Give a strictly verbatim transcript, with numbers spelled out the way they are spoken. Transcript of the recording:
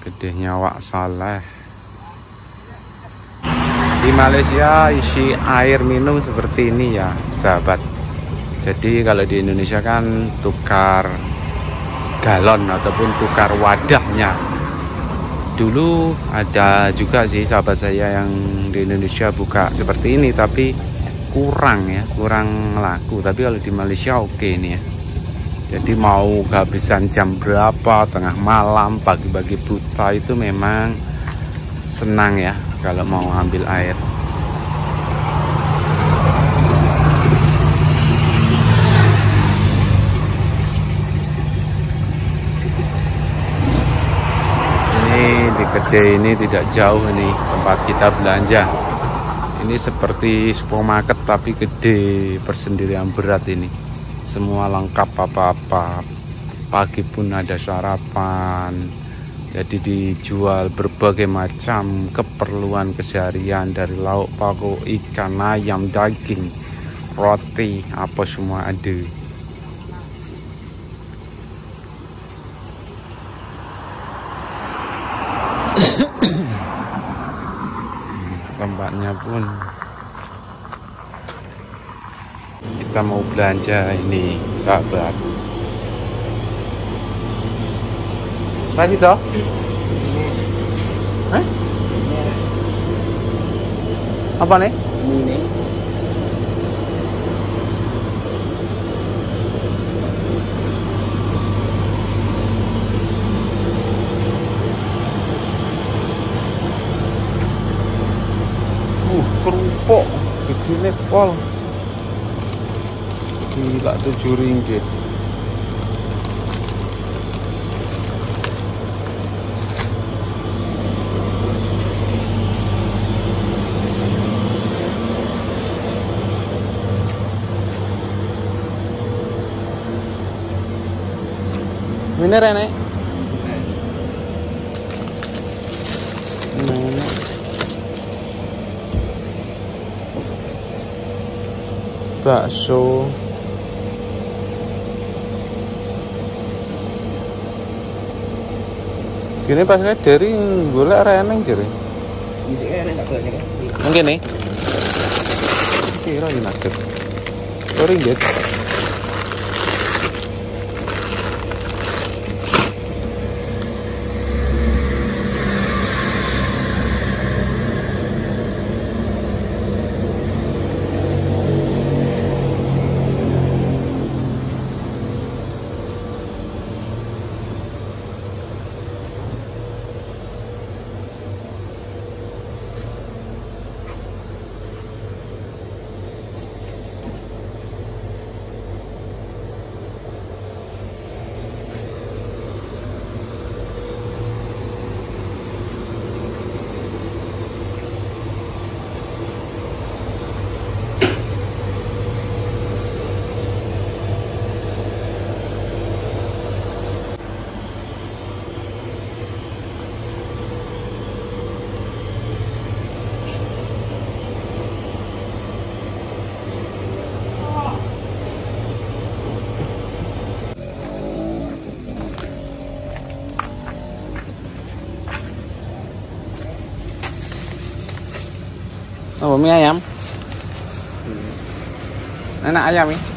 Gedehnya Wak Saleh. Di Malaysia isi air minum seperti ini ya sahabat. Jadi kalau di Indonesia kan tukar galon ataupun tukar wadahnya. Dulu ada juga sih sahabat saya yang di Indonesia buka seperti ini, tapi kurang ya, kurang laku. Tapi kalau di Malaysia oke ini ya. Jadi mau kehabisan jam berapa, tengah malam, pagi-pagi buta, itu memang senang ya kalau mau ambil air. Ini di kedai ini tidak jauh ini tempat kita belanja. Ini seperti supermarket tapi gede, persendirian berat ini. Semua lengkap apa-apa. Pagi pun ada sarapan. Jadi dijual berbagai macam keperluan keseharian, dari lauk pauk, ikan, ayam, daging, roti, apa semua ada. Tempatnya pun kita mau belanja ini sahabat. Lagi toh? Hah? Apa nih? Ini. Uh, kerupuk begini pol. Gila, tujuh ringgit. Ini Rene. Bakso. Gini pas dari golek reneng jare. Mungkin nih. Kira ini nakut. Ringgit. Oh, mie ayam. Hmm. Enak ayam nih.